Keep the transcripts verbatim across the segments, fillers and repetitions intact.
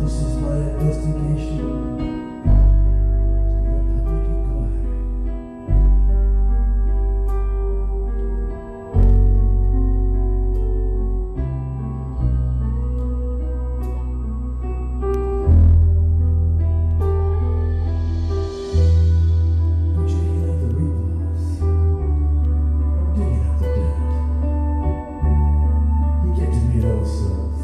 This is my investigation. It's not a public inquiry. I'm checking out the reports. I'm digging out the dirt. You get to meet all sorts.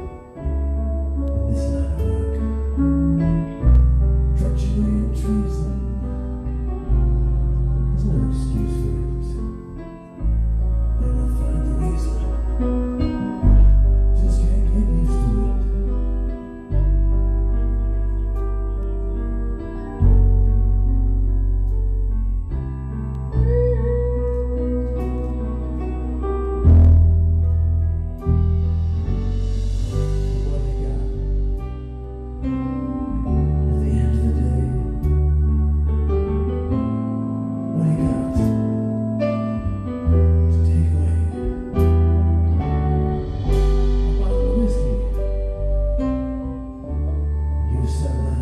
In this line of work, treachery and treason, there's no excuse for it. When I find the reason, just can't get used to it. What you got? At the end of the day, what do you got to take away? A bottle of whiskey. You settle